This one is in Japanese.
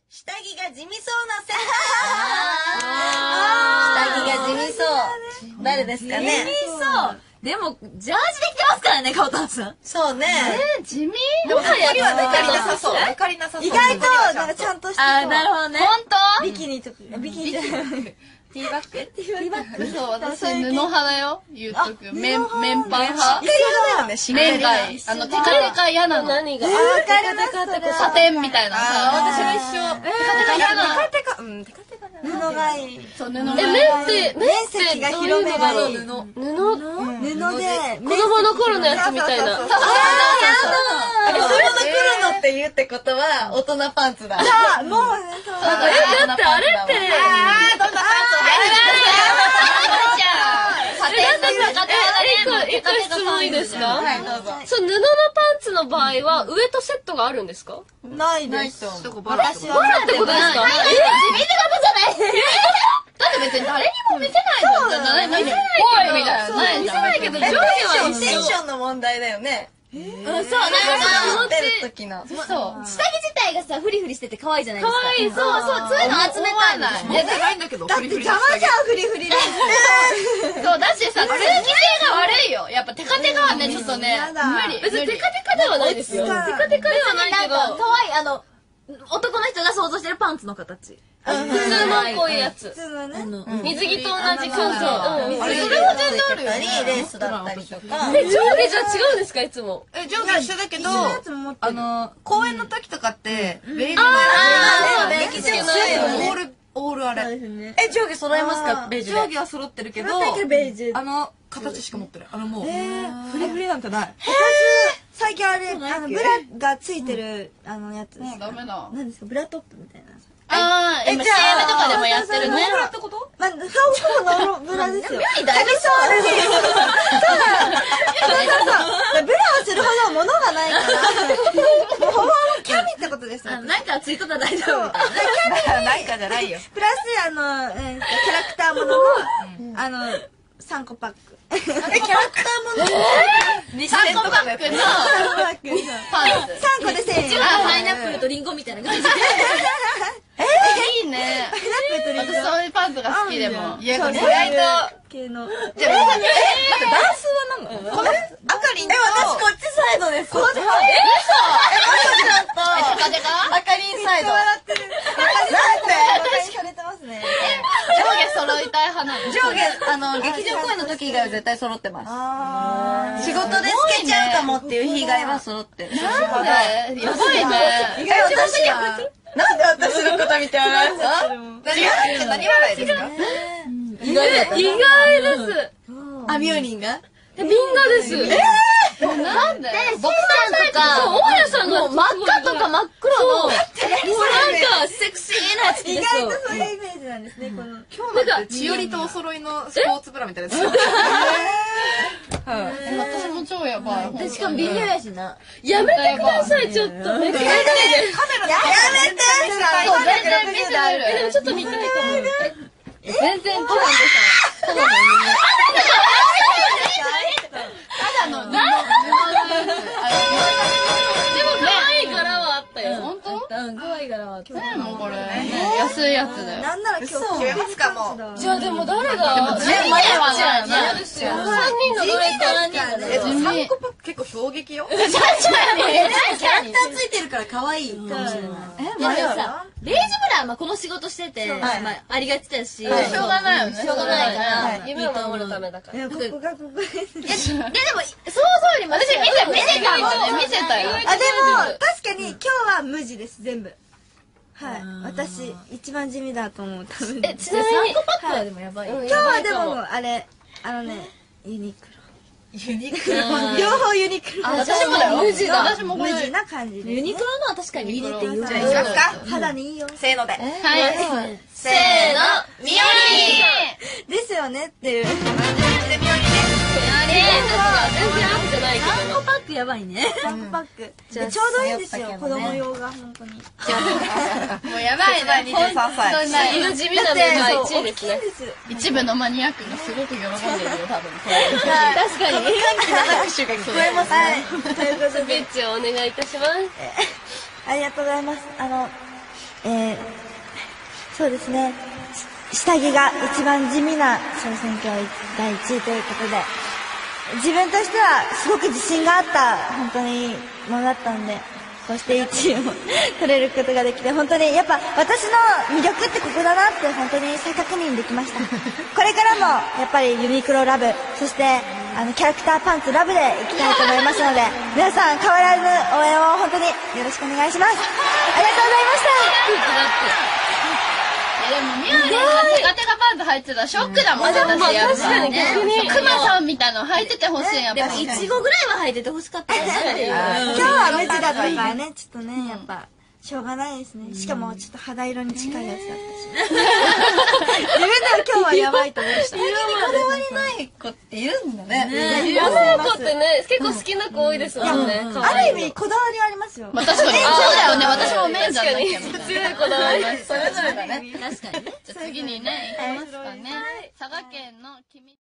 下着が地味そうなセンター。下着が地味そう。誰ですかね。 地味そう。でも、ジャージで着てますからね、カオタンさん。 そうね。 地味でも、光は抜かりなさそう。抜かりなさそう。 意外と、なんかちゃんとしてそう。 あ、なるほどね。 本当？ ビキニとか、ビキニじゃない。 ティーバッグ？ ティーバッグ。 そう、私布派だよ。言っとく。綿パン派。 嫌だよね、 綿がいい。テカテカ嫌なの。 何が？ わかります。 サテンみたいなさ。 私も一緒。テカテカ嫌なの。テカテカな。 布がいい。 そう、布がいい。 面積が広めがいい。布で、 子供の頃のやつみたいな。 子供の頃のって言うってことは、大人パンツだ。もう、 だってあれって、一個質問いいですか？ はい、どうぞ。 そう、布のパンツの場合は、上とセットがあるんですか？ ないです。 私バラってことですか？ 地味ってことじゃない。だって別に誰にも見せないもん。見せないみたいな。 見せないけど、上下は一緒。 テンションの問題だよね。 そう、なんか、 出る時の。 そう。 下着自体がさ、フリフリしてて可愛いじゃないですか。 可愛い、そう、 そういうの集めたいの。 いや、高いんだけど、 だって邪魔じゃん、フリフリで。 そう、だしさ、通気性が悪いよ。やっぱテカテカはね、ちょっとね、無理。 別にテカテカではないですよ。テカテカではないけど、 可愛い、男の人が想像してるパンツの形。 普通のこういうやつ。 普通のね。 水着と同じ感じ。 あれ、それは全然あるよね。レースだったりとか。 上下じゃ違うんですか、いつも。 上下一緒だけど、公演の時とかって、ベージュの劇場のオールあれ。 上下揃えますか、ベージュで。 上下は揃ってるけど、 ベージュ。 形しか持ってない。もう、フリフリなんてない。 最近あれ、ブラがついてる、やつです。 もうダメだ。 何ですか、ブラトップみたいな。 あー、今 CM とかでもやってるね。 ブラってこと？ まあ、顔のブラですよ。 大丈夫そう。ブラをするほど物がないから、もうほぼほぼキャミってことですよ。 なんかついとったら大丈夫。 ないかじゃないよ。 プラス、キャラクターものの、3個パック。キャラクターもの 3個パックのパンツ。 3個で1000円。 パイナップルとリンゴみたいな感じで。 いいね。 パイナップルとリンゴ。 私そういうパンツが好きでも。 いや、これ意外と、 系の。 じゃあ、待って、ダンスは何の？この、あかりんと、 私こっちサイドです。こっちサイド。 テカテカ？ あかりんサイド。笑ってる。なんで？私されてますね。 上下揃いたい派なの。 上下、劇場公演の時以外は絶対揃ってます。仕事で透けちゃうかもっていう日以外は揃ってる。 なんで？やばいね。 なんで私のこと見て笑うの？ 何笑いですか？ 意外です。 あ、ミオリンが？ みんなです。 なんで？ 僕さんとか、 大家さんがもう真っ赤とか真っ黒の、 もうなんかセクシーなやつ着意てそう。 外とそういうイメージなんですね、この。 今日なんて、千織とお揃いのスポーツブラみたいなやつ。 私も超やばい。 しかも微妙やしな。 やめてください、ちょっと。 やめて！ そう、全然見てる。 でもちょっと見たいかも。 全然違うんですよ。ただの布。でも可愛い柄はあったよ。 本当？ 可愛い柄はあった。 もうこれ安いやつだよ。 なんなら今日決めますか、もう。 じゃあでも誰が？ 地味ではないね。 そうですよ。3人のどれかに。 3個パック結構衝撃よ。 キャラクターついてるから可愛いかもしれない。 でもさ、ベージュブラはまあこの仕事してて、まあありがちだし、しょうがないよね。 しょうがないから、 夢を守るためだから。 ここがここです。 でも、想像よりも私見せたもんね。見せたよ。 あ、でも、確かに今日は無地です、全部。はい。私、一番地味だと思う、多分。 ちなみに、3個パックはでもやばい。 今日はでも、あれ、ユニクロ。両方ユニクロ。 私もだよ。 無地だ。 私もこれ。 無地な感じで。 ユニクロのは確かにいいって言う。 じゃあ、いきますか。 肌にいいよ。 せーので。 はい。 せーの、みよですよねっていう。 全然合ってないけど。 3個パックやばいね。 3パック。ちょうどいいですよ、子供用が、本当に。 もうやばいな、 23歳。 犬地味なメンバー1位ですね。 一部のマニアックがすごく喜んでるよ、多分。 確かに。 拍手が聞こえますね。 はい。ということで、 スピーチをお願いいたします。 ありがとうございます。 そうですね。下着が一番地味な総選挙第1位ということで、自分としてはすごく自信があった本当にものだったので、こうして1位を取れることができて、本当にやっぱ私の魅力ってここだなって本当に再確認できました。これからもやっぱりユニクロラブ、そしてキャラクターパンツラブでいきたいと思いますので、皆さん変わらず応援を本当によろしくお願いします。ありがとうございました。 でも、ミューレンがテカテカパンツ履いてたらショックだもんね、私やっぱりね。クマさんみたいなの履いててほしい、やっぱり。 いちごぐらいは履いててほしかったですね。 今日は無地だったからね、ちょっとね、やっぱ、しょうがないですね。しかも、ちょっと肌色に近いやつだったし。自分では今日はやばいと思いました。 色にこだわりない子っているんだね。 女の子ってね、結構好きな子多いですもんね。 ある意味、こだわりはありますよ。 まあ確かに。そうだよね、私もメンズなんだけど。 強いこだわり。 それぞれだね。 確かにね。 じゃあ次にね、行きますかね。佐賀県の君。